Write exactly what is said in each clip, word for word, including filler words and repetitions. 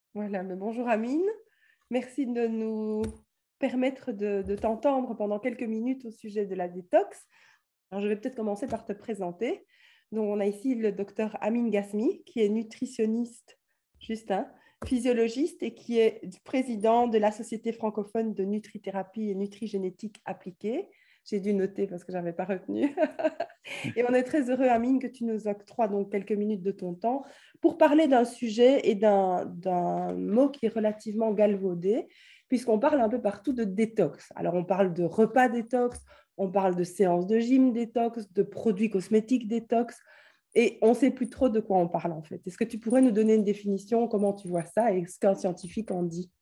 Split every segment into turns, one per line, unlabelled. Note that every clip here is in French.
Voilà, mais bonjour Amine. Merci de nous permettre de, de t'entendre pendant quelques minutes au sujet de la détox. Alors, je vais peut-être commencer par te présenter. Donc, on a ici le docteur Amine Gasmi, qui est nutritionniste, juste, hein, physiologiste et qui est président de la Société francophone de nutrithérapie et nutrigénétique appliquée. J'ai dû noter parce que je n'avais pas retenu. Et on est très heureux, Amine, que tu nous octroies donc quelques minutes de ton temps pour parler d'un sujet et d'un, d'un mot qui est relativement galvaudé, puisqu'on parle un peu partout de détox. Alors, on parle de repas détox, on parle de séances de gym détox, de produits cosmétiques détox, et on ne sait plus trop de quoi on parle en fait. Est-ce que tu pourrais nous donner une définition, comment tu vois ça et ce qu'un scientifique en dit?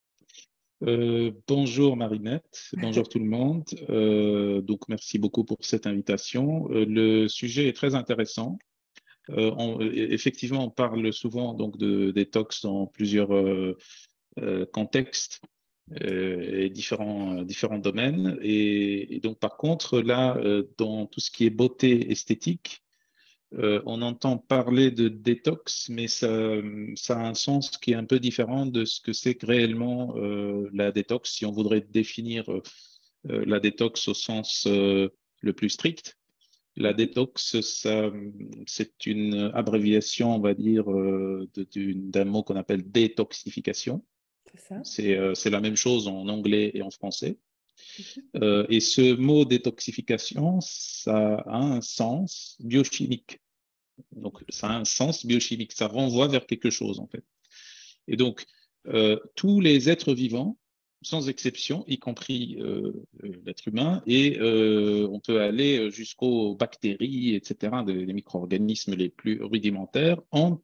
Euh, bonjour Marinette, bonjour tout le monde. Euh, donc merci beaucoup pour cette invitation. Euh, le sujet est très intéressant. Euh, on- effectivement, on parle souvent donc de détox dans plusieurs euh, euh, contextes euh, et différents différents domaines. Et, et donc par contre là, euh, dans tout ce qui est beauté esthétique, euh, on entend parler de détox, mais ça, ça a un sens qui est un peu différent de ce que c'est que réellement euh, la détox. Si on voudrait définir euh, euh, la détox au sens euh, le plus strict, la détox, ça, c'est une abréviation, on va dire, euh, de- d'une- d'un mot qu'on appelle détoxification.
C'est ça?
C'est euh, c'est la même chose en anglais et en français.
Mhm.
Euh, et ce mot détoxification, ça a un sens biochimique. Donc, ça a un sens biochimique, ça renvoie vers quelque chose, en fait. Et donc, euh, tous les êtres vivants, sans exception, y compris euh, euh, l'être humain, et euh, on peut aller jusqu'aux bactéries, et cetera, des, des micro-organismes les plus rudimentaires, ont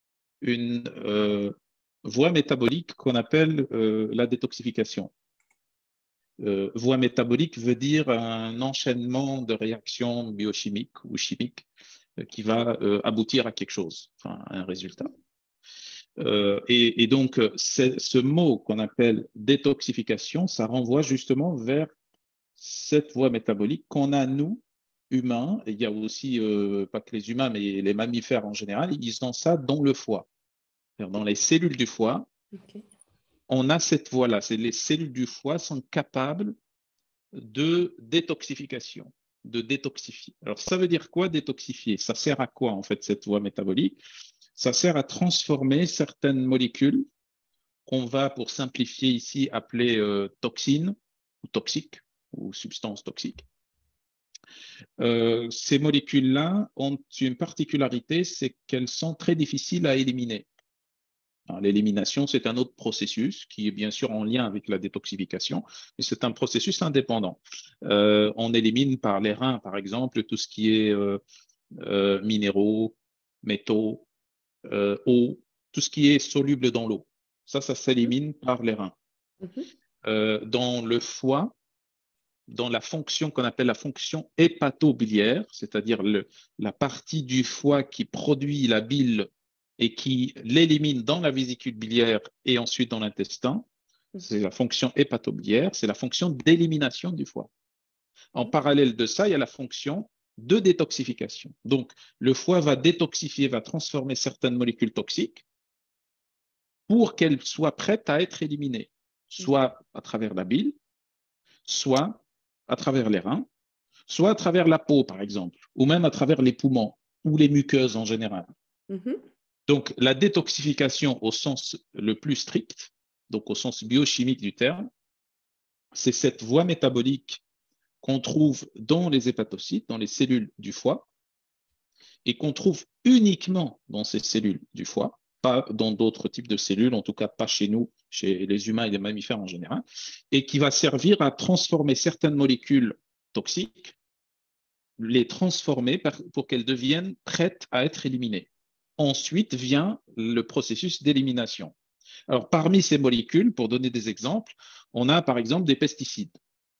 une euh, voie métabolique qu'on appelle euh, la détoxification. Euh, voie métabolique veut dire un enchaînement de réactions biochimiques ou chimiques euh, qui va euh, aboutir à quelque chose, enfin, à un résultat. Euh, et, et, donc, ce mot qu'on appelle détoxification, ça renvoie justement vers cette voie métabolique qu'on a, nous, humains, et il y a aussi, euh, pas que les humains, mais les mammifères en général, ils ont ça dans le foie. Dans les cellules du foie,
Ok.
on a cette voie-là. Les cellules du foie sont capables de détoxification, de détoxifier. Alors, ça veut dire quoi détoxifier? Ça sert à quoi, en fait, cette voie métabolique? Ça sert à transformer certaines molécules qu'on va, pour simplifier ici, appeler euh, toxines ou toxiques ou substances toxiques. Euh, ces molécules-là ont une particularité, c'est qu'elles sont très difficiles à éliminer. L'élimination, c'est un autre processus qui est bien sûr en lien avec la détoxification, mais c'est un processus indépendant. Euh, on élimine par les reins, par exemple, tout ce qui est euh, euh, minéraux, métaux, euh, eau, tout ce qui est soluble dans l'eau. Ça, ça s'élimine par les reins.
Mhm.
Euh, dans le foie, dans la fonction qu'on appelle la fonction hépatobiliaire, c'est-à-dire le, la partie du foie qui produit la bile et qui l'élimine dans la vésicule biliaire et ensuite dans l'intestin, c'est la fonction hépatobiliaire, c'est la fonction d'élimination du foie. En parallèle de ça, il y a la fonction de détoxification. Donc, le foie va détoxifier, va transformer certaines molécules toxiques pour qu'elles soient prêtes à être éliminées, soit à travers la bile, soit à travers les reins, soit à travers la peau, par exemple, ou même à travers les poumons ou les muqueuses en général.
Mhm.
Donc, la détoxification au sens le plus strict, donc au sens biochimique du terme, c'est cette voie métabolique qu'on trouve dans les hépatocytes, dans les cellules du foie, et qu'on trouve uniquement dans ces cellules du foie, pas dans d'autres types de cellules, en tout cas pas chez nous, chez les humains et les mammifères en général, et qui va servir à transformer certaines molécules toxiques, les transformer pour qu'elles deviennent prêtes à être éliminées. Ensuite vient le processus d'élimination. Alors, parmi ces molécules, pour donner des exemples, on a par exemple des pesticides.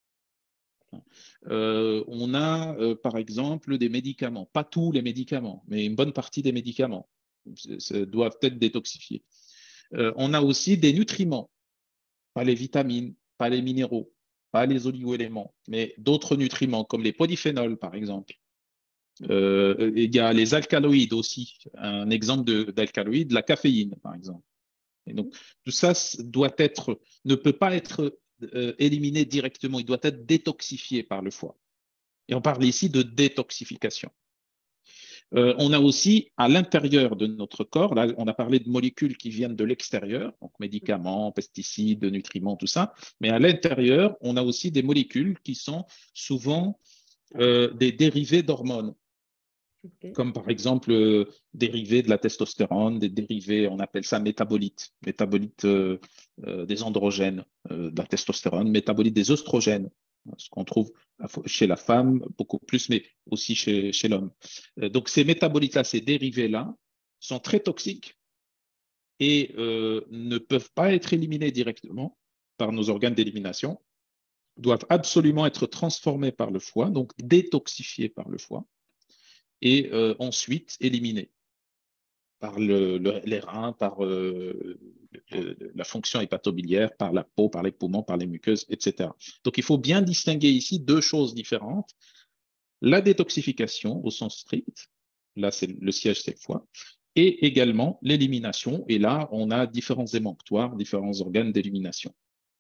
Euh, on a euh, par exemple des médicaments, pas tous les médicaments, mais une bonne partie des médicaments doivent être détoxifiés. Euh, on a aussi des nutriments, pas les vitamines, pas les minéraux, pas les oligoéléments, mais d'autres nutriments comme les polyphénols par exemple. Euh, il y a les alcaloïdes aussi, un exemple d'alcaloïde, la caféine par exemple. Et donc, tout ça doit être, ne peut pas être euh, éliminé directement, il doit être détoxifié par le foie. Et on parle ici de détoxification. Euh, on a aussi à l'intérieur de notre corps, là on a parlé de molécules qui viennent de l'extérieur, donc médicaments, pesticides, nutriments, tout ça, mais à l'intérieur, on a aussi des molécules qui sont souvent euh, des dérivés d'hormones. Okay. Comme par exemple euh, dérivés de la testostérone, des dérivés, on appelle ça métabolites, métabolites euh, euh, des androgènes, euh, de la testostérone, métabolites des oestrogènes, ce qu'on trouve chez la femme beaucoup plus, mais aussi chez, chez l'homme. Euh, donc ces métabolites-là, ces dérivés-là, sont très toxiques et euh, ne peuvent pas être éliminés directement par nos organes d'élimination, doivent absolument être transformés par le foie, donc détoxifiés par le foie, et euh, ensuite éliminés par le, le, les reins, par euh, le, la fonction hépatobiliaire, par la peau, par les poumons, par les muqueuses, et cetera. Donc il faut bien distinguer ici deux choses différentes. La détoxification au sens strict, là c'est le siège, c'est le foie, et également l'élimination, et là on a différents émonctoires, différents organes d'élimination.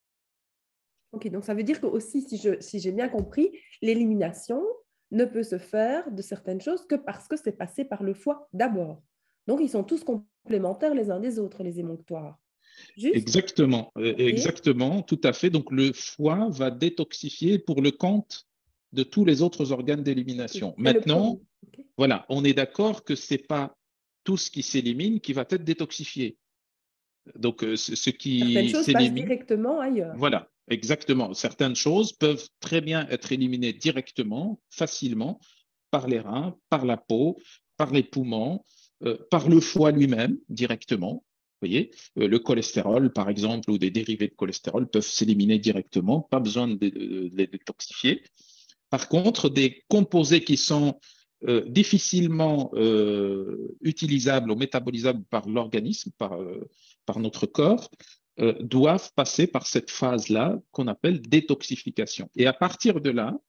Ok, donc ça veut dire que aussi, si je, si j'ai bien compris, l'élimination ne peut se faire de certaines choses que parce que c'est passé par le foie d'abord. Donc, ils sont tous complémentaires les uns des autres, les émonctoires.
Juste? Exactement, okay. Exactement, tout à fait. Donc, le foie va détoxifier pour le compte de tous les autres organes d'élimination. Okay. Maintenant, okay. Voilà, on est d'accord que ce n'est pas tout ce qui s'élimine qui va être détoxifié. Donc, ce qui
Certaines choses passent directement ailleurs.
Voilà, exactement. Certaines choses peuvent très bien être éliminées directement, facilement, par les reins, par la peau, par les poumons, euh, par le foie lui-même, directement. Vous voyez, euh, le cholestérol, par exemple, ou des dérivés de cholestérol peuvent s'éliminer directement, pas besoin de, de, de les détoxifier. Par contre, des composés qui sont euh, difficilement euh, utilisables ou métabolisables par l'organisme, par, euh, par notre corps, euh, doivent passer par cette phase-là qu'on appelle détoxification. Et à partir de là,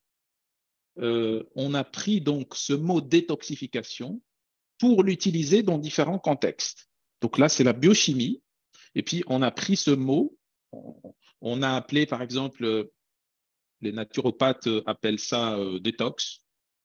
euh, on a pris donc ce mot détoxification pour l'utiliser dans différents contextes. Donc là, c'est la biochimie. Et puis, on a pris ce mot, on, on a appelé, par exemple, les naturopathes appellent ça euh, détox,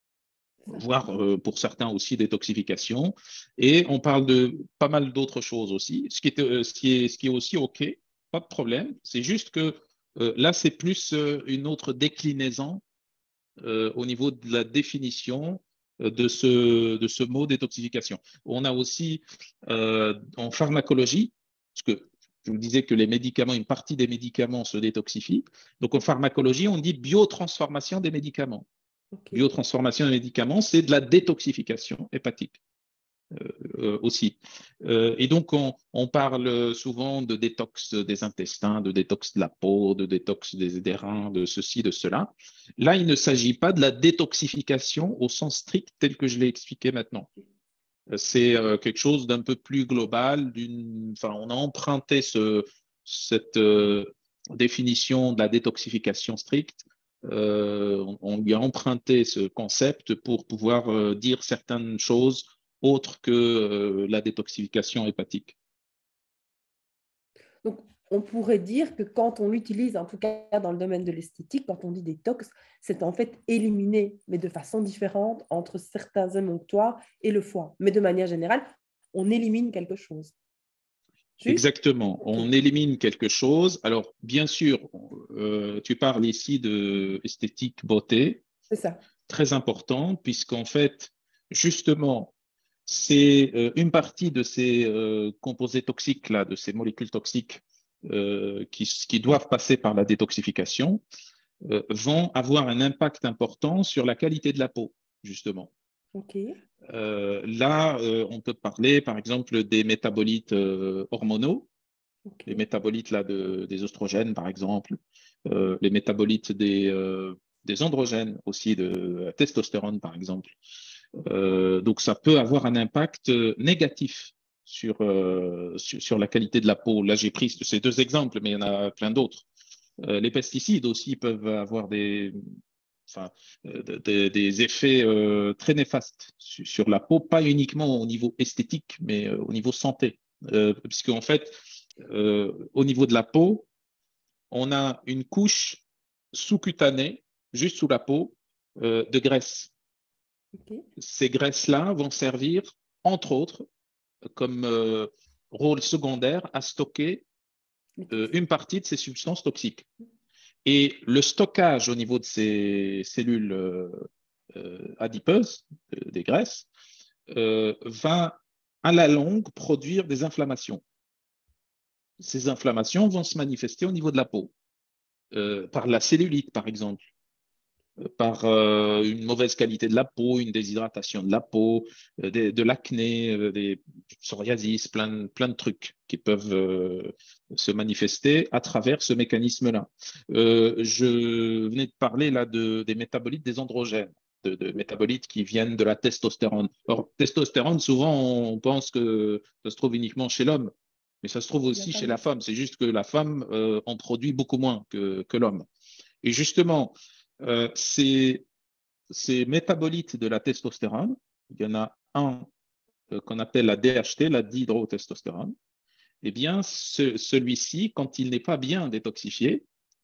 voire euh, pour certains aussi détoxification. Et on parle de pas mal d'autres choses aussi, ce qui est, euh, ce qui est, ce qui est aussi OK, pas de problème. C'est juste que euh, là, c'est plus euh, une autre déclinaison euh, au niveau de la définition de ce, de ce mot détoxification. On a aussi euh, en pharmacologie, parce que je vous disais que les médicaments, une partie des médicaments se détoxifient. Donc en pharmacologie, on dit biotransformation des médicaments. Okay. Biotransformation des médicaments, c'est de la détoxification hépatique. Euh, euh, aussi. Euh, et donc, on, on parle souvent de détox des intestins, de détox de la peau, de détox des, des reins, de ceci, de cela. Là, il ne s'agit pas de la détoxification au sens strict tel que je l'ai expliqué maintenant. C'est euh, quelque chose d'un peu plus global. Enfin, on a emprunté ce, cette euh, définition de la détoxification stricte. Euh, on, on lui a emprunté ce concept pour pouvoir euh, dire certaines choses autre que euh, la détoxification hépatique.
Donc, on pourrait dire que quand on l'utilise, en tout cas dans le domaine de l'esthétique, quand on dit détox, c'est en fait éliminer, mais de façon différente, entre certains émonctoires et le foie. Mais de manière générale, on élimine quelque chose.
Juste? Exactement, okay. On élimine quelque chose. Alors, bien sûr, euh, tu parles ici de esthétique, beauté.
C'est ça.
Très important, puisqu'en fait, justement, c'est euh, une partie de ces euh, composés toxiques, là, de ces molécules toxiques euh, qui, qui doivent passer par la détoxification, euh, vont avoir un impact important sur la qualité de la peau, justement.
Okay.
Euh, là, euh, on peut parler, par exemple, des métabolites euh, hormonaux, okay. Les métabolites là, de, des oestrogènes, par exemple, euh, les métabolites des, euh, des androgènes aussi, de la testostérone, par exemple. Euh, donc, ça peut avoir un impact négatif sur, euh, sur, sur la qualité de la peau. Là, j'ai pris ces deux exemples, mais il y en a plein d'autres. Euh, les pesticides aussi peuvent avoir des, enfin, euh, des, des effets euh, très néfastes sur, sur la peau, pas uniquement au niveau esthétique, mais euh, au niveau santé. Euh, puisqu'en fait, euh, au niveau de la peau, on a une couche sous-cutanée, juste sous la peau, euh, de graisse.
Okay.
Ces graisses-là vont servir, entre autres, comme euh, rôle secondaire à stocker euh, une partie de ces substances toxiques. Et le stockage au niveau de ces cellules euh, euh, adipeuses, euh, des graisses, euh, va à la longue produire des inflammations. Ces inflammations vont se manifester au niveau de la peau, euh, par la cellulite par exemple, euh, par euh, une mauvaise qualité de la peau, une déshydratation de la peau, euh, de, de l'acné, euh, des psoriasis, plein, plein de trucs qui peuvent euh, se manifester à travers ce mécanisme-là. Euh, je venais de parler là de, des métabolites des androgènes. De, de métabolites qui viennent de la testostérone. Or, testostérone, souvent, on pense que ça se trouve uniquement chez l'homme, mais ça se trouve aussi chez la femme. C'est juste que la femme euh, en produit beaucoup moins que, que l'homme. Et justement, euh, ces, ces métabolites de la testostérone, il y en a un euh, qu'on appelle la D H T, la dihydrotestostérone. Eh bien, ce, celui-ci, quand il n'est pas bien détoxifié,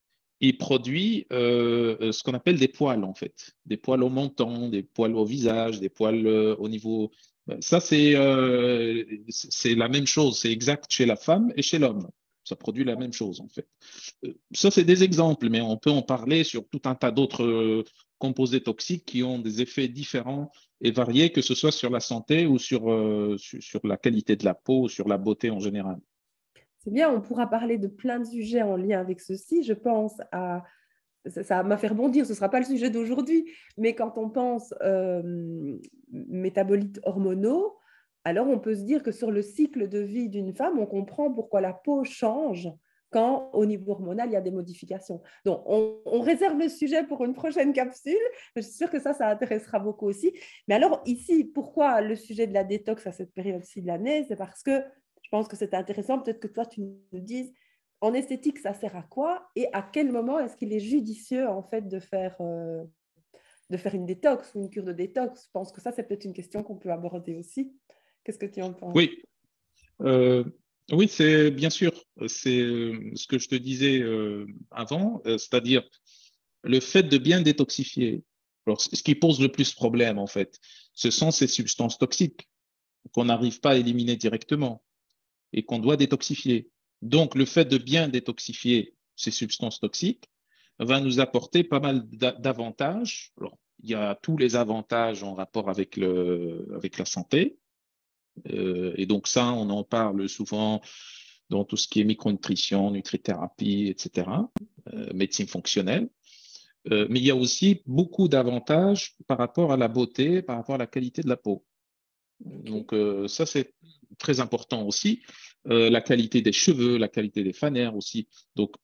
il produit euh, ce qu'on appelle des poils, en fait. Des poils au menton, des poils au visage, des poils euh, au niveau... Ça, c'est euh, c'est la même chose. C'est exact chez la femme et chez l'homme. Ça produit la même chose, en fait. Ça, c'est des exemples, mais on peut en parler sur tout un tas d'autres euh, composés toxiques qui ont des effets différents et variés, que ce soit sur la santé ou sur, euh, sur, sur la qualité de la peau ou sur la beauté en général.
C'est bien, on pourra parler de plein de sujets en lien avec ceci. Je pense à... Ça m'a fait rebondir, ce ne sera pas le sujet d'aujourd'hui, mais quand on pense euh, métabolites hormonaux, alors on peut se dire que sur le cycle de vie d'une femme, on comprend pourquoi la peau change quand au niveau hormonal, il y a des modifications. Donc, on, on réserve le sujet pour une prochaine capsule. Je suis sûre que ça, ça intéressera beaucoup aussi. Mais alors ici, pourquoi le sujet de la détox à cette période-ci de l'année? C'est parce que je pense que c'est intéressant, peut-être que toi, tu nous dises, en esthétique, ça sert à quoi et à quel moment est-ce qu'il est judicieux en fait de faire, euh, de faire une détox ou une cure de détox? Je pense que ça, c'est peut-être une question qu'on peut aborder aussi. Qu'est-ce que tu en penses?
Oui, euh, oui, c'est bien sûr, c'est euh, ce que je te disais euh, avant, euh, c'est-à-dire le fait de bien détoxifier. Alors, ce qui pose le plus problème, en fait, ce sont ces substances toxiques qu'on n'arrive pas à éliminer directement et qu'on doit détoxifier. Donc, le fait de bien détoxifier ces substances toxiques va nous apporter pas mal d'avantages. Alors, il y a tous les avantages en rapport avec, le, avec la santé. Euh, et donc, ça, on en parle souvent dans tout ce qui est micronutrition, nutrithérapie, et cetera, euh, médecine fonctionnelle. Euh, mais il y a aussi beaucoup d'avantages par rapport à la beauté, par rapport à la qualité de la peau.
Okay.
Donc, euh, ça, c'est très important aussi. Euh, la qualité des cheveux, la qualité des fanères aussi. Donc,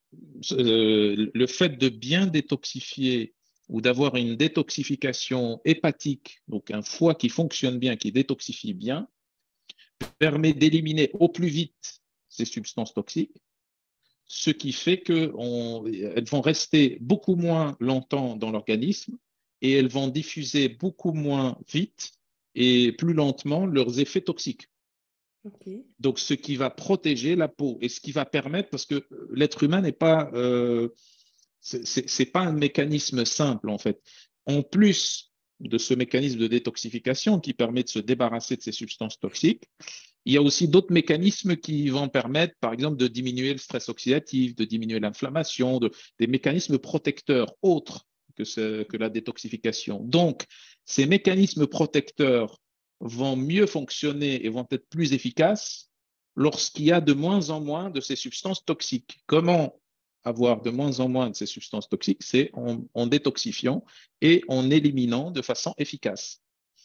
euh, le fait de bien détoxifier ou d'avoir une détoxification hépatique, donc un foie qui fonctionne bien, qui détoxifie bien, permet d'éliminer au plus vite ces substances toxiques, ce qui fait qu'elles vont rester beaucoup moins longtemps dans l'organisme et elles vont diffuser beaucoup moins vite et plus lentement leurs effets toxiques.
Okay.
Donc, ce qui va protéger la peau et ce qui va permettre, parce que l'être humain n'est pas, euh, c'est pas un mécanisme simple en fait. En plus de ce mécanisme de détoxification qui permet de se débarrasser de ces substances toxiques, il y a aussi d'autres mécanismes qui vont permettre, par exemple, de diminuer le stress oxydatif, de diminuer l'inflammation, de, des mécanismes protecteurs autres que, ce, que la détoxification. Donc, ces mécanismes protecteurs vont mieux fonctionner et vont être plus efficaces lorsqu'il y a de moins en moins de ces substances toxiques. Comment avoir de moins en moins de ces substances toxiques? C'est en, en détoxifiant et en éliminant de façon efficace.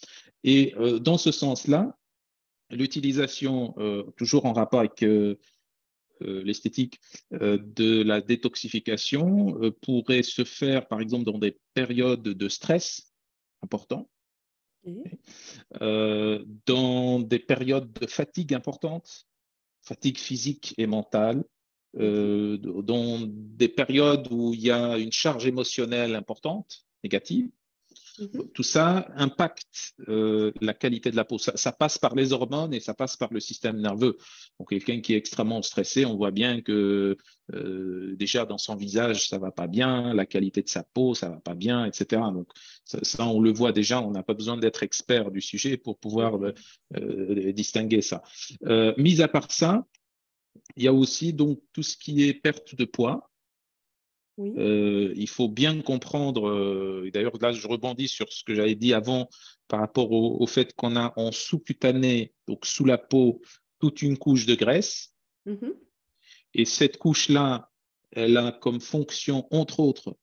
Et euh, dans ce sens-là, l'utilisation, euh, toujours en rapport avec euh, euh, l'esthétique, euh, de la détoxification euh, pourrait se faire, par exemple, dans des périodes de stress importants,
Okay.
euh, dans des périodes de fatigue importantes, fatigue physique et mentale, euh, dans des périodes où il y a une charge émotionnelle importante, négative,
Mhm.
Tout ça impacte euh, la qualité de la peau. Ça, ça passe par les hormones et ça passe par le système nerveux. Donc, quelqu'un qui est extrêmement stressé, on voit bien que euh, déjà dans son visage, ça va pas bien, la qualité de sa peau, ça va pas bien, et cetera. Donc, ça, ça on le voit déjà, on n'a pas besoin d'être expert du sujet pour pouvoir euh, euh, distinguer ça. Euh, mis à part ça, il y a aussi donc tout ce qui est perte de poids.
Oui.
Euh, il faut bien comprendre, euh, et d'ailleurs là je rebondis sur ce que j'avais dit avant par rapport au, au fait qu'on a en sous-cutané, donc sous la peau, toute une couche de graisse.
Mhm.
Et cette couche-là, elle a comme fonction, entre autres,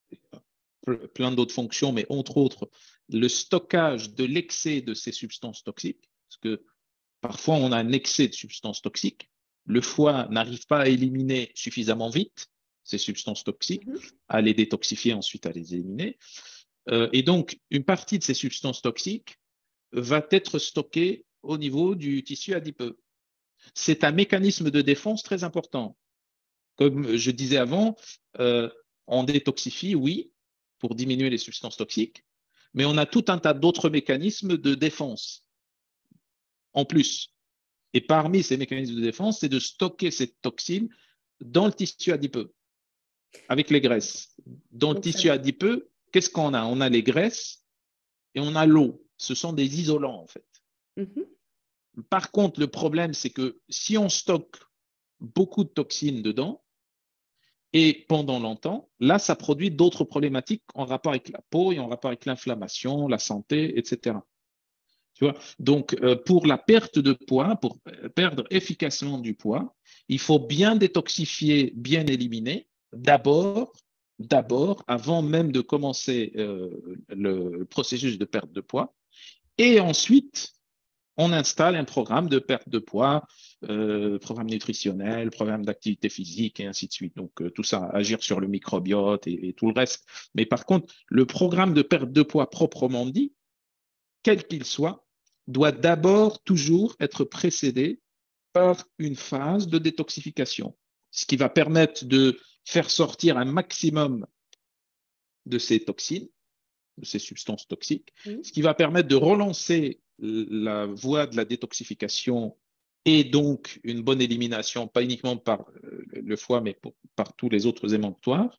plein d'autres fonctions, mais entre autres, le stockage de l'excès de ces substances toxiques. Parce que parfois on a un excès de substances toxiques. Le foie n'arrive pas à éliminer suffisamment vite ces substances toxiques,
Mhm.
à les détoxifier, ensuite à les éliminer. Euh, et donc, une partie de ces substances toxiques va être stockée au niveau du tissu adipeux. C'est un mécanisme de défense très important. Comme je disais avant, euh, on détoxifie, oui, pour diminuer les substances toxiques, mais on a tout un tas d'autres mécanismes de défense en plus. Et parmi ces mécanismes de défense, c'est de stocker cette toxine dans le tissu adipeux, avec les graisses. Dans le
Donc, ça...
tissu adipeux, qu'est-ce qu'on a? On a les graisses et on a l'eau. Ce sont des isolants, en fait.
Mhm.
Par contre, le problème, c'est que si on stocke beaucoup de toxines dedans, et pendant longtemps, là, ça produit d'autres problématiques en rapport avec la peau et en rapport avec l'inflammation, la santé, et cetera. Tu vois? Donc, euh, pour la perte de poids, pour perdre efficacement du poids, il faut bien détoxifier, bien éliminer, d'abord, d'abord, avant même de commencer euh, le processus de perte de poids. Et ensuite, on installe un programme de perte de poids, euh, programme nutritionnel, programme d'activité physique et ainsi de suite. Donc, euh, tout ça, agir sur le microbiote et, et tout le reste. Mais par contre, le programme de perte de poids proprement dit, quel qu'il soit, doit d'abord toujours être précédé par une phase de détoxification, ce qui va permettre de faire sortir un maximum de ces toxines, de ces substances toxiques,
Oui.
ce qui va permettre de relancer la voie de la détoxification et donc une bonne élimination, pas uniquement par le foie, mais pour, par tous les autres émonctoires.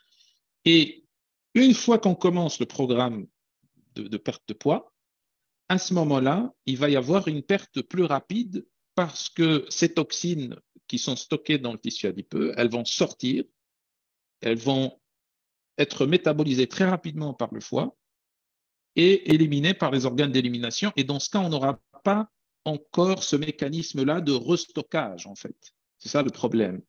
Et une fois qu'on commence le programme de, de perte de poids, à ce moment-là, il va y avoir une perte plus rapide parce que ces toxines qui sont stockées dans le tissu adipeux, elles vont sortir, elles vont être métabolisées très rapidement par le foie et éliminées par les organes d'élimination. Et dans ce cas, on n'aura pas encore ce mécanisme-là de restockage, en fait. C'est ça le problème.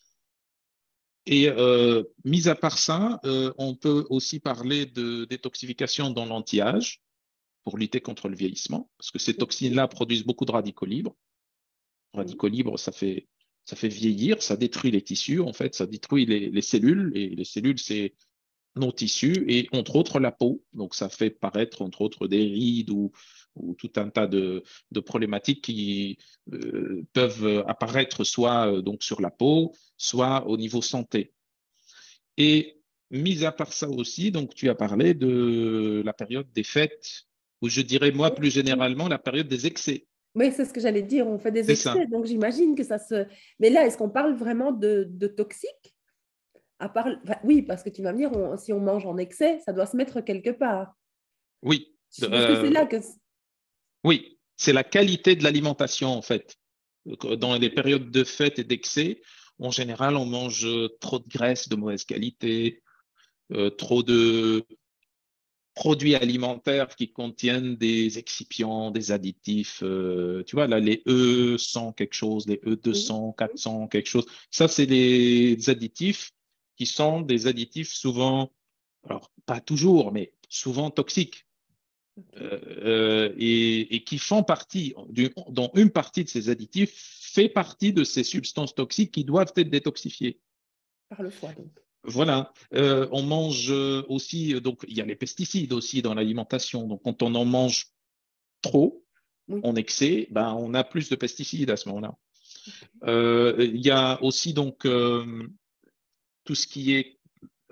Et euh, mis à part ça, euh, on peut aussi parler de détoxification dans l'anti-âge pour lutter contre le vieillissement, parce que ces
Mhm.
toxines-là produisent beaucoup de radicaux libres.
Oui.
Radicaux libres, ça fait, ça fait vieillir, ça détruit les tissus, en fait, ça détruit les, les cellules, et les cellules, c'est nos tissus, et entre autres la peau. Donc, ça fait paraître, entre autres, des rides ou, ou tout un tas de, de problématiques qui euh, peuvent apparaître soit euh, donc sur la peau, soit au niveau santé. Et mis à part ça aussi, donc tu as parlé de la période des fêtes, ou je dirais moi plus
Oui.
généralement la période des excès.
Oui, c'est ce que j'allais dire. On fait des
C'est ça.
excès, donc j'imagine que ça se. Mais là, est-ce qu'on parle vraiment de, de toxiques? À part... enfin, oui, parce que tu vas me dire, on- si on mange en excès, ça doit se mettre quelque part.
Oui.
Je suppose que c'est
Euh,
là que.
oui, c'est la qualité de l'alimentation en fait. Dans les périodes de fête et d'excès, en général, on mange trop de graisse de mauvaise qualité, euh, trop de produits alimentaires qui contiennent des excipients, des additifs. Euh, tu vois, là, les E cent quelque chose, les E
Oui.
deux cents, quatre cents quelque chose. Ça, c'est les additifs qui sont des additifs souvent, alors pas toujours, mais souvent toxiques.
Ok.
Euh, euh, et, et qui font partie, du, dont une partie de ces additifs fait partie de ces substances toxiques qui doivent être détoxifiées.
Par le foie, donc.
Voilà. Euh, on mange aussi, donc il y a les pesticides aussi dans l'alimentation. Donc quand on en mange trop,
Oui.
en excès, ben, on a plus de pesticides à ce moment-là.
Ok.
Euh, il y a aussi donc euh, tout ce qui est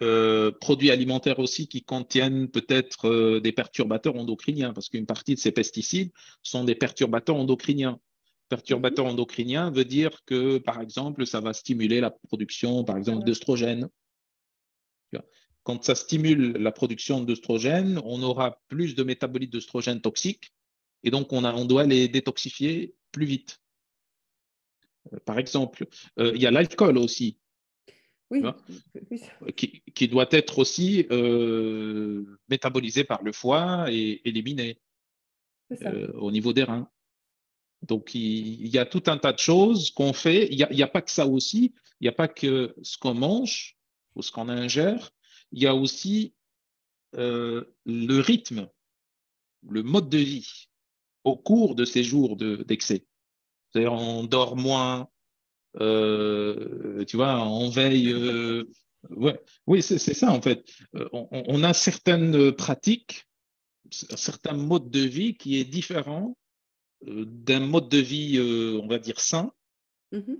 euh, produits alimentaires aussi qui contiennent peut-être euh, des perturbateurs endocriniens, parce qu'une partie de ces pesticides sont des perturbateurs endocriniens. Perturbateur endocrinien veut dire que, par exemple, ça va stimuler la production, par exemple, d'œstrogènes. Quand ça stimule la production d'œstrogènes, on aura plus de métabolites d'œstrogènes toxiques et donc on, a, on doit les détoxifier plus vite. Par exemple, euh, il y a l'alcool aussi,
Oui.
oui. qui, qui doit être aussi euh, métabolisé par le foie et éliminé euh, au niveau des reins. Donc, il, il y a tout un tas de choses qu'on fait. Il n'y a, il y a pas que ça aussi. Il n'y a pas que ce qu'on mange ou ce qu'on ingère. Il y a aussi euh, le rythme, le mode de vie au cours de ces jours d'excès. C'est-à-dire, on dort moins, euh, tu vois, on veille. Euh, ouais, oui, c'est ça en fait. Euh, on, on a certaines pratiques, un certain mode de vie qui est différent euh, d'un mode de vie, euh, on va dire, sain. Mm-hmm.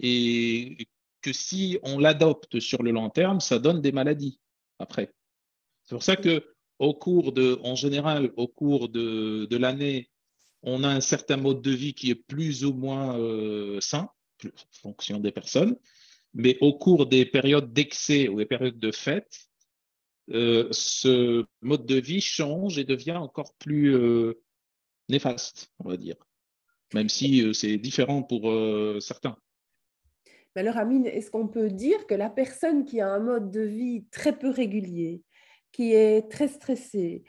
Et que si on l'adopte sur le long terme, ça donne des maladies après. C'est pour ça que au cours de, en général, au cours de, de l'année, on a un certain mode de vie qui est plus ou moins euh, sain, en fonction des personnes, mais au cours des périodes d'excès ou des périodes de fête, euh, ce mode de vie change et devient encore plus euh, néfaste, on va dire, même si euh, c'est différent pour euh, certains.
Mais alors, Amine, est-ce qu'on peut dire que la personne qui a un mode de vie très peu régulier, qui est très stressée,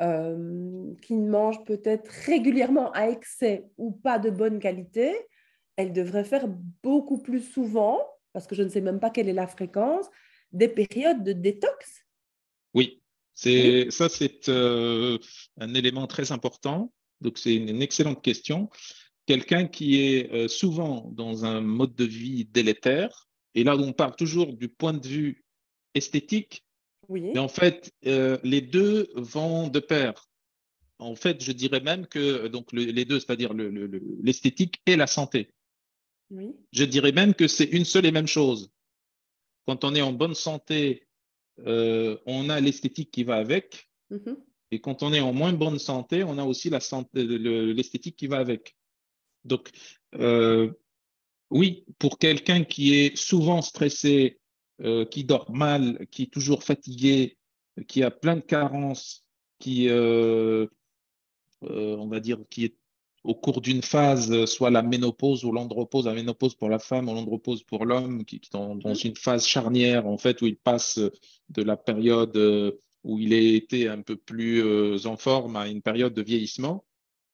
euh, qui mange peut-être régulièrement à excès ou pas de bonne qualité, elle devrait faire beaucoup plus souvent, parce que je ne sais même pas quelle est la fréquence, des périodes de détox?
Oui, c'est, oui. Ça c'est euh, un élément très important. Donc c'est une, une excellente question. Quelqu'un qui est euh, souvent dans un mode de vie délétère, et là on parle toujours du point de vue esthétique, oui. Mais en fait euh, les deux vont de pair. En fait, je dirais même que donc le, les deux, c'est-à-dire le, le, l'esthétique et la santé. Oui. Je dirais même que c'est une seule et même chose. Quand on est en bonne santé, euh, on a l'esthétique qui va avec. Mm-hmm. Et quand on est en moins bonne santé, on a aussi la santé, le, l'esthétique qui va avec. Donc, euh, oui, pour quelqu'un qui est souvent stressé, euh, qui dort mal, qui est toujours fatigué, qui a plein de carences, qui, euh, euh, on va dire, qui est au cours d'une phase, soit la ménopause ou l'andropause, la ménopause pour la femme ou l'andropause pour l'homme, qui, qui est dans, dans une phase charnière, en fait, où il passe de la période où il a été un peu plus euh, en forme à une période de vieillissement.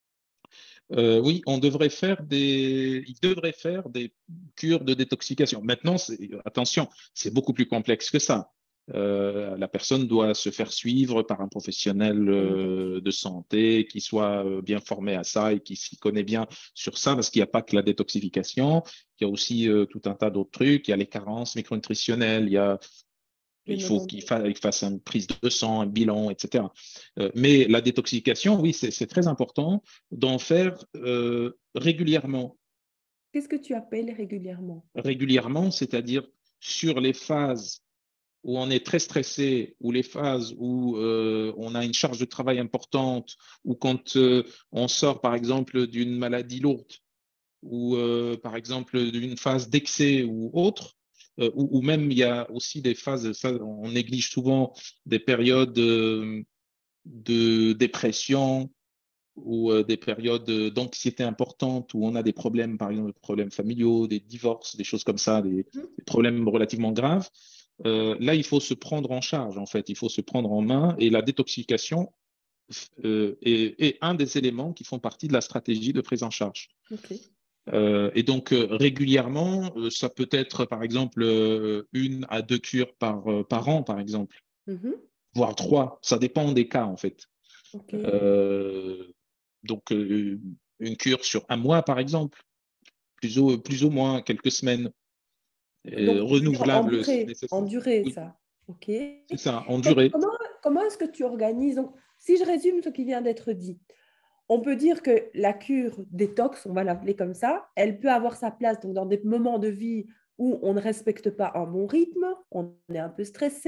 Euh, oui, on devrait faire des, il devrait faire des cures de détoxification. Maintenant, attention, c'est beaucoup plus complexe que ça. Euh, la personne doit se faire suivre par un professionnel euh, de santé qui soit euh, bien formé à ça et qui s'y connaît bien sur ça, parce qu'il n'y a pas que la détoxification, il y a aussi euh, tout un tas d'autres trucs. Il y a les carences micronutritionnelles, il y a il faut qu'il fa fasse une prise de sang, un bilan, et cetera. Euh, mais la détoxification, oui, c'est très important d'en faire euh, régulièrement.
Qu'est-ce que tu appelles régulièrement?
Régulièrement, c'est-à-dire sur les phases où on est très stressé, ou les phases où euh, on a une charge de travail importante, ou quand euh, on sort, par exemple, d'une maladie lourde, ou euh, par exemple d'une phase d'excès ou autre, euh, ou, ou même il y a aussi des phases, ça, on néglige souvent des périodes euh, de dépression ou euh, des périodes d'anxiété importantes où on a des problèmes, par exemple des problèmes familiaux, des divorces, des choses comme ça, des, des problèmes relativement graves. Euh, là, il faut se prendre en charge, en fait, il faut se prendre en main et la détoxification euh, est, est un des éléments qui font partie de la stratégie de prise en charge.
Okay.
Euh, et donc, euh, régulièrement, euh, ça peut être, par exemple, euh, une à deux cures par, euh, par an, par exemple, mm-hmm. voire trois. Ça dépend des cas, en fait. Okay. Euh, donc, euh, une cure sur un mois, par exemple, plus ou, plus ou moins quelques semaines.
Donc, renouvelable. En durée, en durée oui. Ça. OK.
C'est ça, en durée.
Comment, comment est-ce que tu organises? Donc, si je résume ce qui vient d'être dit, on peut dire que la cure détox, on va l'appeler comme ça, elle peut avoir sa place donc, dans des moments de vie où on ne respecte pas un bon rythme, on est un peu stressé,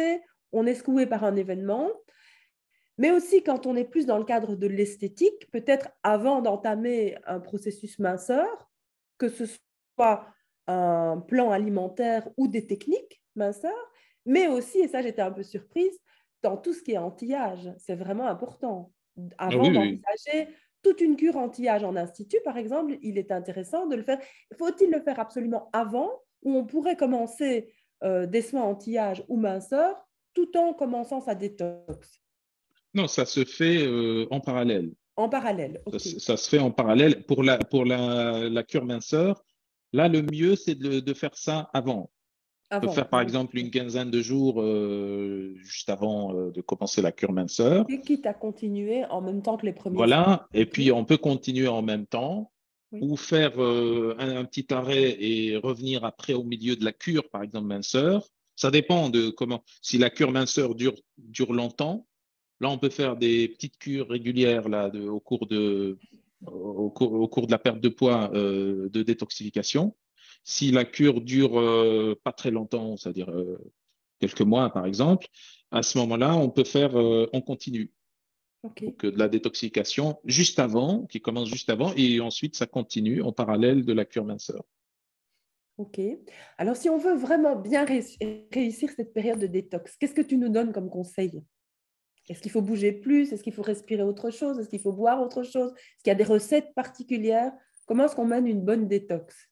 on est secoué par un événement, mais aussi quand on est plus dans le cadre de l'esthétique, peut-être avant d'entamer un processus minceur, que ce soit un plan alimentaire ou des techniques minceur, mais aussi, et ça j'étais un peu surprise, dans tout ce qui est anti-âge, c'est vraiment important.
Ah
Avant
oui, oui.
d'envisager toute une cure anti-âge en institut, par exemple, il est intéressant de le faire. Faut-il le faire absolument avant, ou on pourrait commencer euh, des soins anti-âge ou minceur tout en commençant sa détox?
Non, ça se fait euh, en parallèle.
En parallèle,
Ça,
ok.
se ça se fait en parallèle. Pour la, pour la, la cure minceur, là, le mieux, c'est de, de faire ça avant. On peut
Avant,
faire par
oui.
exemple une quinzaine de jours euh, juste avant euh, de commencer la cure minceur.
Et quitte à continuer en même temps que les premiers soins.
Voilà. Et
Ok,
puis, on peut continuer en même temps
oui.
ou faire euh, un, un petit arrêt et revenir après au milieu de la cure, par exemple minceur. Ça dépend de comment. Si la cure minceur dure, dure longtemps, là, on peut faire des petites cures régulières là, de, au, cours de, au, cours, au cours de la perte de poids euh, de détoxification. Si la cure dure euh, pas très longtemps, c'est-à-dire euh, quelques mois par exemple, à ce moment-là, on peut faire, euh, on continue.
Ok,
Donc euh, de la détoxification juste avant, qui commence juste avant, et ensuite ça continue en parallèle de la cure minceur.
ok. Alors, si on veut vraiment bien réussir cette période de détox, qu'est-ce que tu nous donnes comme conseil? Est-ce qu'il faut bouger plus? Est-ce qu'il faut respirer autre chose? Est-ce qu'il faut boire autre chose? Est-ce qu'il y a des recettes particulières? Comment est-ce qu'on mène une bonne détox?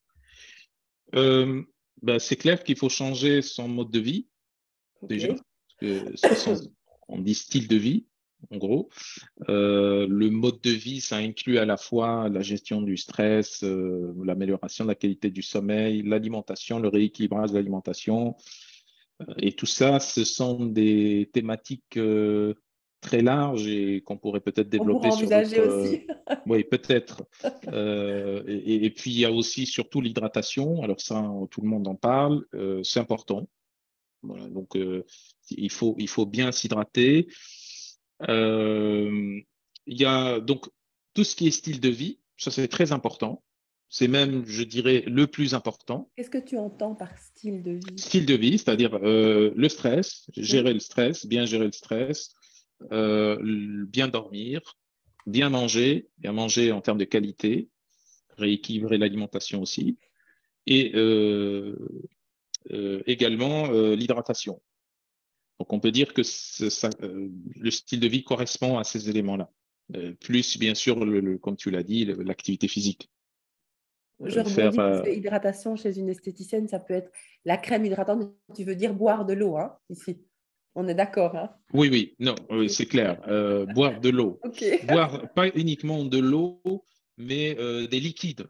Euh, ben, c'est clair qu'il faut changer son mode de vie
Ok.
déjà, parce que c'est son, on dit style de vie en gros. Euh, le mode de vie, ça inclut à la fois la gestion du stress, euh, l'amélioration de la qualité du sommeil, l'alimentation, le rééquilibrage de l'alimentation. Euh, et tout ça, ce sont des thématiques euh, très larges et qu'on pourrait peut-être
On pourra
développer sur
envisager
d'autres. Euh,
aussi.
oui, peut-être. Euh, et, et, puis, il y a aussi surtout l'hydratation. Alors ça, tout le monde en parle. Euh, c'est important. Voilà, donc, euh, il faut, il faut bien s'hydrater. Euh, il y a donc tout ce qui est style de vie, ça c'est très important. C'est même, je dirais, le plus important.
Qu'est-ce que tu entends par style de vie?
Style de vie, c'est-à-dire euh, le stress, gérer
Oui.
le stress, bien gérer le stress, euh, bien dormir, bien manger, bien manger en termes de qualité, rééquilibrer l'alimentation aussi, et euh, euh, également euh, l'hydratation. Donc, on peut dire que ça, euh, le style de vie correspond à ces éléments-là. Euh, plus, bien sûr, le, le, comme tu l'as dit, l'activité physique.
Je
Euh, faire,
rebondis parce
euh,
que hydratation chez une esthéticienne, ça peut être la crème hydratante. Tu veux dire boire de l'eau, hein, ici. On est d'accord, hein?
oui, oui, non,
Ok.
oui, c'est clair. Euh, boire de l'eau.
Ok.
Boire pas uniquement de l'eau, mais euh, des liquides.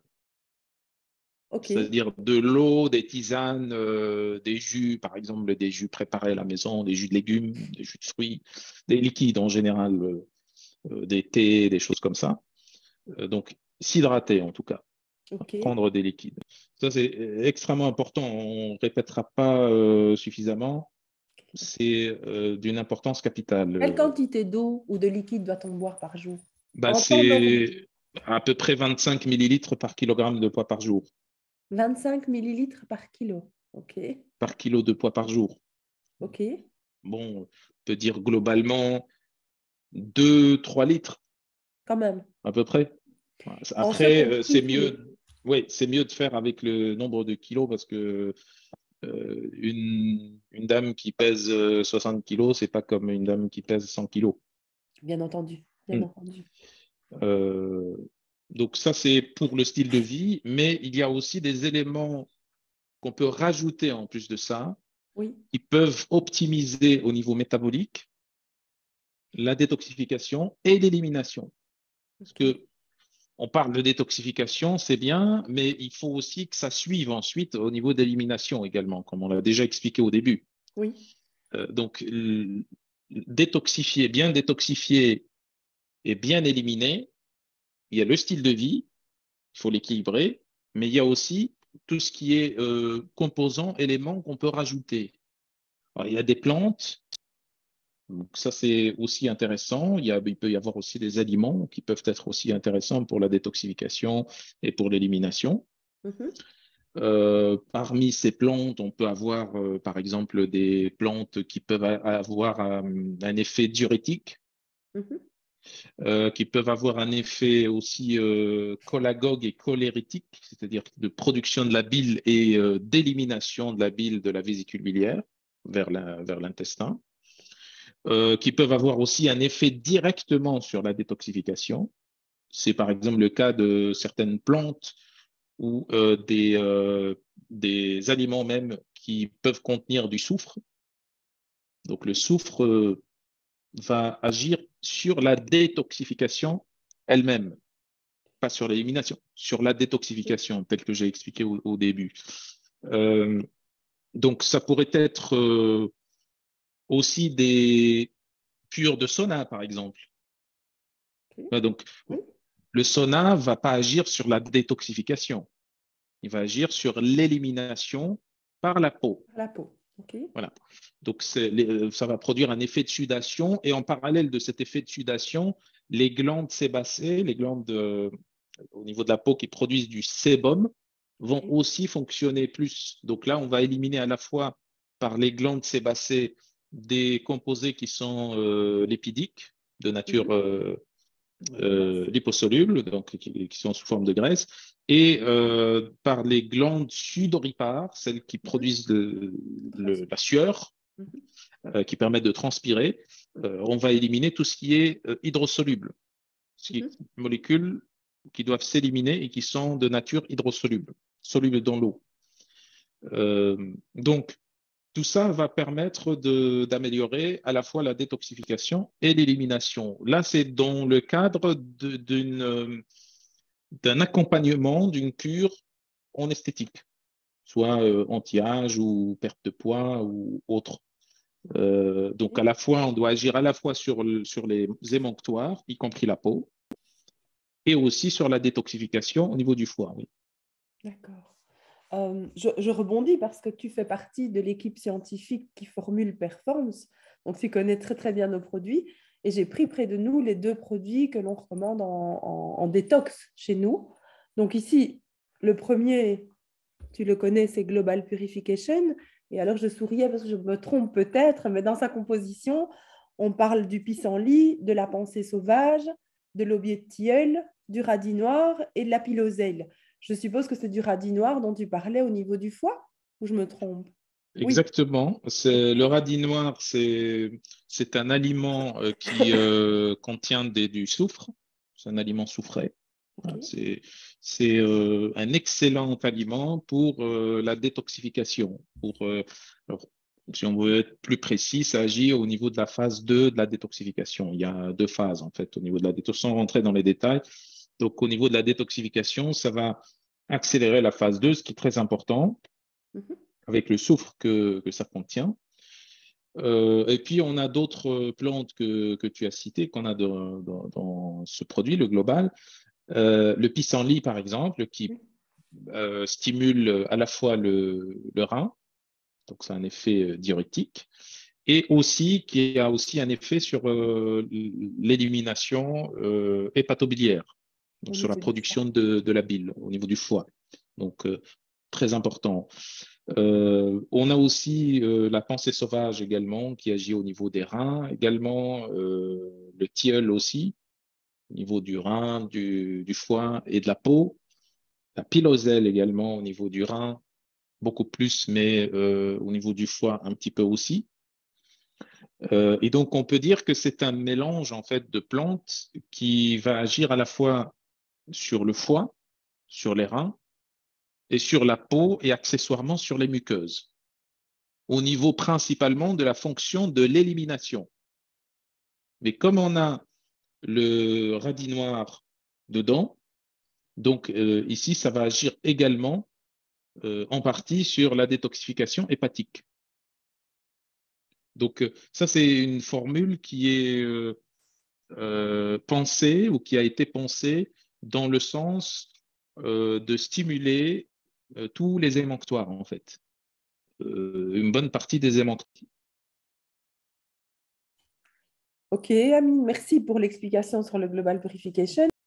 Ok.
C'est-à-dire de l'eau, des tisanes, euh, des jus, par exemple, des jus préparés à la maison, des jus de légumes, des jus de fruits, des liquides en général, euh, euh, des thés, des choses comme ça. Euh, donc, s'hydrater en tout cas.
Ok.
Prendre des liquides. Ça, c'est extrêmement important. On ne répétera pas euh, suffisamment. C'est euh, d'une importance capitale.
Quelle
Euh,
quantité d'eau ou de liquide doit-on boire par jour?
bah,
En temps normal,
c'est à peu près vingt-cinq millilitres par kilogramme de poids par jour.
vingt-cinq millilitres par kilo. Ok.
Par kilo de poids par jour.
Ok.
Bon, on peut dire globalement deux, trois litres
Quand même.
à peu près.
En ce
Après, euh, c'est
compris, oui.
mieux, oui, c'est mieux de faire avec le nombre de kilos parce que Euh, une, une dame qui pèse euh, soixante kilos, c'est pas comme une dame qui pèse cent kilos.
Bien entendu. Bien
Mm.
entendu.
Euh, donc ça, c'est pour le style de vie, mais il y a aussi des éléments qu'on peut rajouter en plus de ça,
Oui.
qui peuvent optimiser au niveau métabolique la détoxification et l'élimination. Parce
Ok.
que on parle de détoxification, c'est bien, mais il faut aussi que ça suive ensuite au niveau d'élimination également, comme on l'a déjà expliqué au début.
Oui.
Euh, donc, détoxifier, bien détoxifier et bien éliminer, il y a le style de vie, il faut l'équilibrer, mais il y a aussi tout ce qui est euh, composants, éléments qu'on peut rajouter. Alors, il y a des plantes, donc ça c'est aussi intéressant. Il y a, il peut y avoir aussi des aliments qui peuvent être aussi intéressants pour la détoxification et pour l'élimination.
Mhm.
Euh, parmi ces plantes, on peut avoir, euh, par exemple, des plantes qui peuvent a- avoir un, un effet diurétique,
Mhm.
euh, qui peuvent avoir un effet aussi euh, cholagogue et cholérétique, c'est-à-dire de production de la bile et euh, d'élimination de la bile de la vésicule biliaire vers la- vers l'intestin, euh, qui peuvent avoir aussi un effet directement sur la détoxification. C'est par exemple le cas de certaines plantes ou euh, des, euh, des aliments même qui peuvent contenir du soufre. Donc le soufre euh, va agir sur la détoxification elle-même, pas sur l'élimination, sur la détoxification, tel que j'ai expliqué au, au début. Euh, donc ça pourrait être euh, aussi des cures de sauna, par exemple.
Ok.
Ouais, donc
Oui,
le sauna va pas agir sur la détoxification, il va agir sur l'élimination par la peau.
la peau. Ok.
Voilà. Donc, c'est- ça va produire un effet de sudation et en parallèle de cet effet de sudation, les glandes sébacées, les glandes euh, au niveau de la peau qui produisent du sébum, vont
Ok.
aussi fonctionner plus. Donc là, on va éliminer à la fois par les glandes sébacées des composés qui sont euh, lipidiques, de nature
Mhm.
euh, euh,
Graisse.
liposolubles, donc qui, qui sont sous forme de graisse, et euh, par les glandes sudoripares, celles qui
Mhm.
produisent le- le- la
Transpire.
sueur,
Mhm.
euh, qui permettent de transpirer, euh, on va éliminer tout ce qui est euh, hydrosoluble, ce qui est
Mhm.
molécules qui doivent s'éliminer et qui sont de nature hydrosoluble, solubles dans l'eau. Euh, donc, tout ça va permettre de- d'améliorer à la fois la détoxification et l'élimination. Là, c'est dans le cadre de- d'une, euh, d'un accompagnement d'une cure en esthétique, soit euh, anti-âge ou perte de poids ou autre. Euh, donc, à
Ok.
la fois, on doit agir à la fois sur, le- sur les émonctoires, y compris la peau, et aussi sur la détoxification au niveau du foie. Oui.
D'accord. Euh, je, je rebondis parce que tu fais partie de l'équipe scientifique qui formule Performance, donc tu connais très très bien nos produits. Et j'ai pris près de nous les deux produits que l'on recommande en, en- en détox chez nous. Donc ici, le premier, tu le connais, c'est Global Purification. Et alors je souriais parce que je me trompe peut-être, mais dans sa composition, on parle du pissenlit, de la pensée sauvage, de l'aubier de tilleul, du radis noir et de la piloselle. Je suppose que c'est du radis noir dont tu parlais au niveau du foie, ou je me trompe? Oui.
Exactement. C'est, le
OK.
radis noir, c'est, c'est un aliment euh, qui euh, contient des- du soufre. C'est un aliment soufré.
OK.
Hein, C'est, c'est euh, un excellent aliment pour euh, la détoxification. Pour, euh, alors, si on veut être plus précis, ça agit au niveau de la phase deux de la détoxification. Il y a deux phases, en fait, au niveau de la détoxification, sans rentrer dans les détails. Donc, au niveau de la détoxification, ça va accélérer la phase deux, ce qui est très important,
Mhm.
avec le soufre que, que ça contient. Euh, et puis, on a d'autres plantes que, que tu as citées, qu'on a dans, dans, dans ce produit, le global. Euh, le pissenlit, par exemple, qui euh, stimule à la fois le, le rein, donc c'est un effet euh, diurétique, et aussi qui a aussi un effet sur euh, l'élimination euh, hépatobiliaire, donc
Au
sur la
niveau du foie.
production de, de la bile au niveau du foie. Donc, euh, très important. Euh, on a aussi euh, la pensée sauvage également qui agit au niveau des reins, également euh, le tilleul aussi, au niveau du rein, du, du foie et de la peau. La piloselle également au niveau du rein, beaucoup plus, mais euh, au niveau du foie un petit peu aussi. Euh, et donc on peut dire que c'est un mélange en fait de plantes qui va agir à la fois sur le foie, sur les reins et sur la peau et accessoirement sur les muqueuses, au niveau principalement de la fonction de l'élimination. Mais comme on a le radis noir dedans, donc euh, ici ça va agir également euh, en partie sur la détoxification hépatique. Donc, euh, ça, c'est une formule qui est euh, euh, pensée ou qui a été pensée dans le sens euh, de stimuler euh, tous les émonctoires, en fait, Euh, une bonne partie des émonctoires.
OK, Amine, merci pour l'explication sur le Global Purification.